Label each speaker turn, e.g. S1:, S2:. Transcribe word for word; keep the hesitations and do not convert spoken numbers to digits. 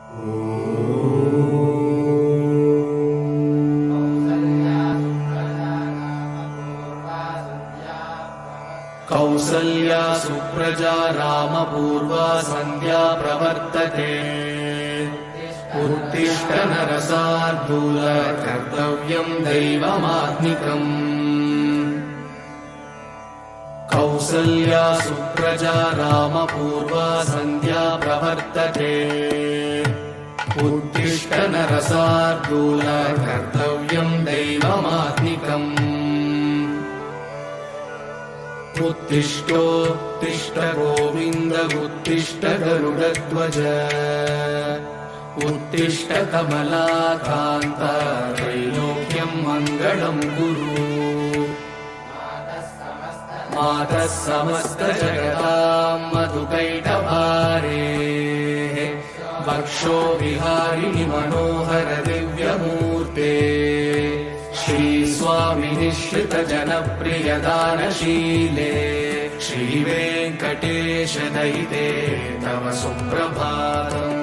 S1: कौसल्या सुप्रजा रामपूर्वा सन्ध्या प्रवर्तते उत्तिष्ठ नरसार्दूल कर्तव्यम् दैवमात्मिकम् कौसल्या सुप्रजा रामपूर्वा सन्ध्या प्रवर्तते उत्तिष्ठ नरसार्दूल कर्तव्यम् दैवमात्मिकम् उत्तिष्ठोत्तिष्ठ गोविन्द उत्तिष्ठ गरुडध्वज उत्तिष्ठ कमलाकान्त त्रैलोक्यम् मङ्गलम् कुरु मातः समस्त जगताम् मधुकैटभारे वक्षो विहारिणि मनोहर दिव्यमूर्ते श्रीस्वामि निःश्रित जनप्रिय दानशीले श्रीवेङ्कटेश दयिते तव सुप्रभातम्।